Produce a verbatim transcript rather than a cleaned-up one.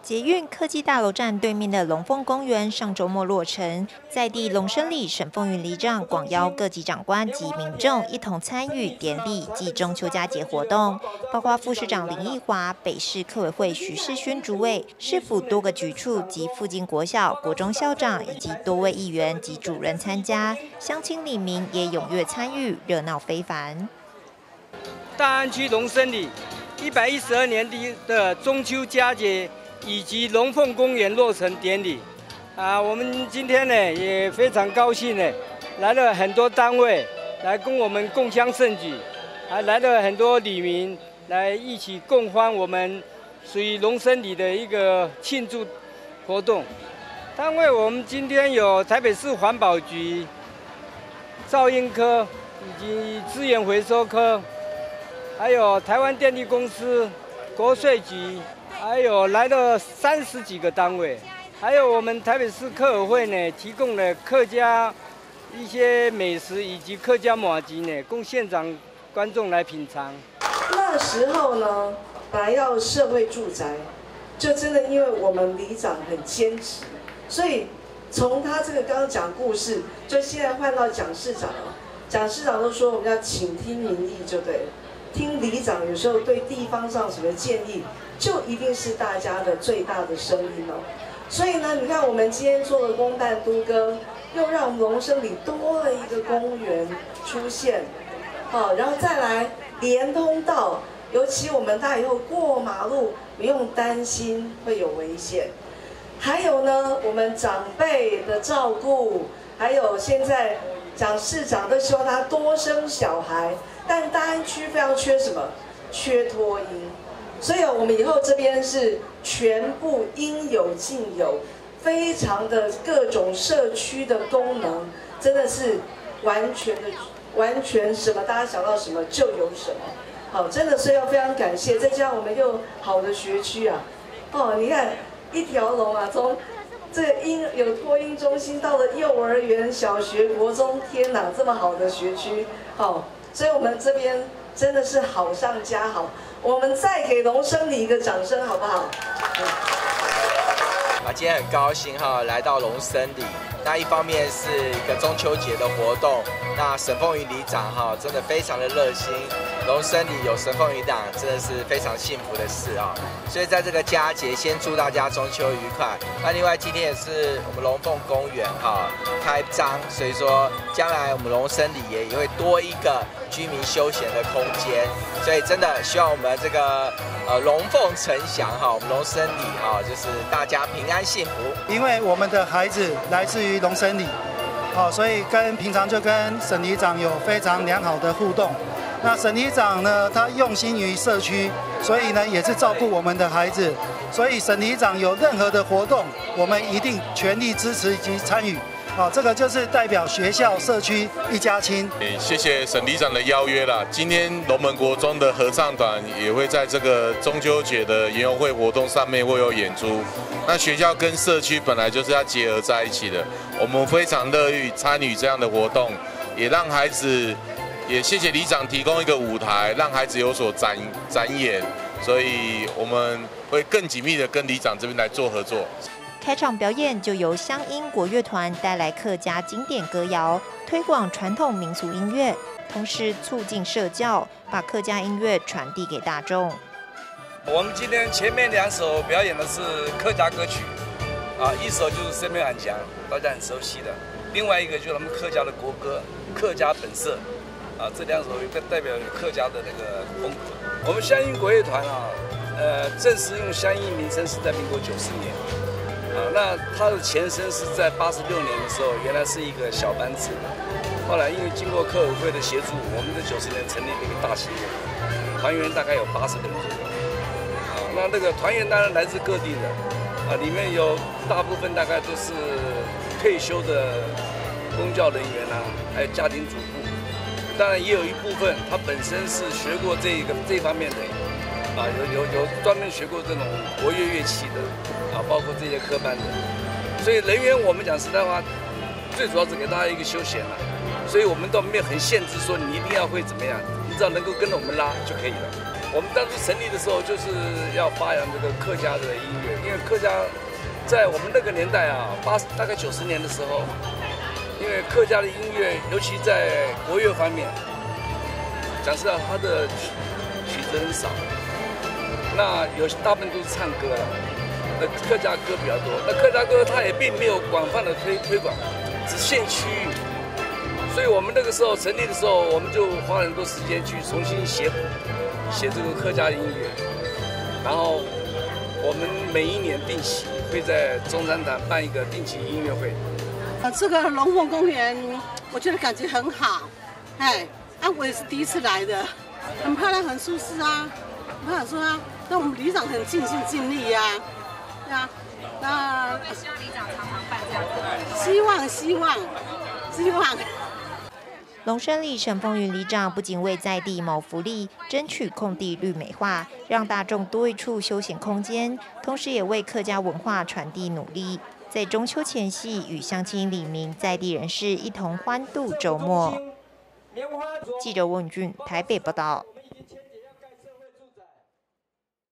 捷运科技大楼站对面的龙凤公园上周末落成，在地龙生里沈凤云里长广邀各级长官及民众一同参与典礼暨中秋佳节活动，包括副市长林奕华、北市客委会徐世勋主委、市府多个局处及附近国小、国中校长以及多位议员及主任参加，乡亲里民也踊跃参与，热闹非凡。 大安区龙生里一百一十二年的中秋佳节。 以及龙凤公园落成典礼，啊，我们今天呢也非常高兴呢，来了很多单位来跟我们共襄盛举，还来了很多里民来一起共欢我们属于龙生里的一个庆祝活动。单位我们今天有台北市环保局、噪音科以及资源回收科，还有台湾电力公司、国税局。 还有来了三十几个单位，还有我们台北市客委会呢，提供了客家一些美食以及客家麻糬呢，供现场观众来品尝。 那时候呢，本来要社会住宅，就真的因为我们里长很坚持，所以从他这个刚刚讲故事，就现在换到蒋市长了。蒋市长都说我们要倾听民意就对了，听里长有时候对地方上什么建议。 就一定是大家的最大的声音哦，所以呢，你看我们今天做的公办都更，又让我们龙生里多了一个公园出现，好，然后再来连通道，尤其我们大以后过马路不用担心会有危险，还有呢，我们长辈的照顾，还有现在蒋市长都希望他多生小孩，但大安区非常缺什么？缺托婴。 所以，我们以后这边是全部应有尽有，非常的各种社区的功能，真的是完全的、完全什么大家想到什么就有什么。好，真的是要非常感谢，再加上我们又好的学区啊，哦，你看一条龙啊，从这个婴有托婴中心到了幼儿园、小学、国中，天哪，这么好的学区，好，所以我们这边真的是好上加好。 我们再给龙生里一个掌声，好不好？ 啊，今天很高兴哈，来到龙生里。那一方面是一个中秋节的活动，那沈凤云里长哈，真的非常的热心。龙生里有沈凤云里长，真的是非常幸福的事啊。所以在这个佳节，先祝大家中秋愉快。那另外今天也是我们龙凤公园哈开张，所以说将来我们龙生里也会多一个。 居民休闲的空间，所以真的希望我们这个呃龙凤呈祥哈，我们龙生里哈，就是大家平安幸福。 因为我们的孩子来自于龙生里，好，所以跟平常就跟沈里长有非常良好的互动。那沈里长呢，他用心于社区，所以呢也是照顾我们的孩子。所以沈里长有任何的活动，我们一定全力支持以及参与。 好，这个就是代表学校、社区一家亲。 谢谢沈里长的邀约啦。今天龙门国中的合唱团也会在这个中秋节的园游会活动上面会有演出。那学校跟社区本来就是要结合在一起的，我们非常乐于参与这样的活动，也让孩子，也谢谢里长提供一个舞台，让孩子有所展展演。所以我们会更紧密的跟里长这边来做合作。 开场表演就由乡音国乐团带来客家经典歌谣，推广传统民俗音乐，同时促进社教，把客家音乐传递给大众。 我们今天前面两首表演的是客家歌曲，啊，一首就是《生命很强》，大家很熟悉的；另外一个就是我们客家的国歌《客家本色》，啊，这两首代代表客家的那个风格。我们乡音国乐团啊，呃，正式用乡音名称是在民国九十年。 啊，那它的前身是在八十六年的时候，原来是一个小班制，后来因为经过客委会的协助，我们在九十年成立了一个大型的团员，大概有八十个人左右。啊，那那个团员当然来自各地的，啊，里面有大部分大概都是退休的公教人员啊，还有家庭主妇，当然也有一部分他本身是学过这个这方面的。 啊，有有有专门学过这种国乐乐器的，啊，包括这些科班的，所以人员我们讲实在话，最主要是给大家一个休闲了，所以我们倒没有很限制说你一定要会怎么样，你只要能够跟着我们拉就可以了。 我们当初成立的时候，就是要发扬这个客家的音乐，因为客家在我们那个年代啊，八大概九十年的时候，因为客家的音乐，尤其在国乐方面，讲实话，它的曲曲子很少，那有大部分都是唱歌了，那客家歌比较多。那客家歌它也并没有广泛的推推广，只限区域。所以我们那个时候成立的时候，我们就花了很多时间去重新写谱。写这个客家的音乐，然后我们每一年定期会在中山堂办一个定期音乐会。 呃，这个龙凤公园，我觉得感觉很好，哎，啊，我也是第一次来的，很漂亮，很舒适啊，我想说啊，那我们里长很尽心尽力呀、啊，对啊，那希望里长常常办这样子，希望希望希望。 龙山里沈凤云里长不仅为在地谋福利，争取空地绿美化，让大众多一处休闲空间，同时也为客家文化传递努力。在中秋前夕，与乡亲里民在地人士一同欢度周末。记者温俊台北报道。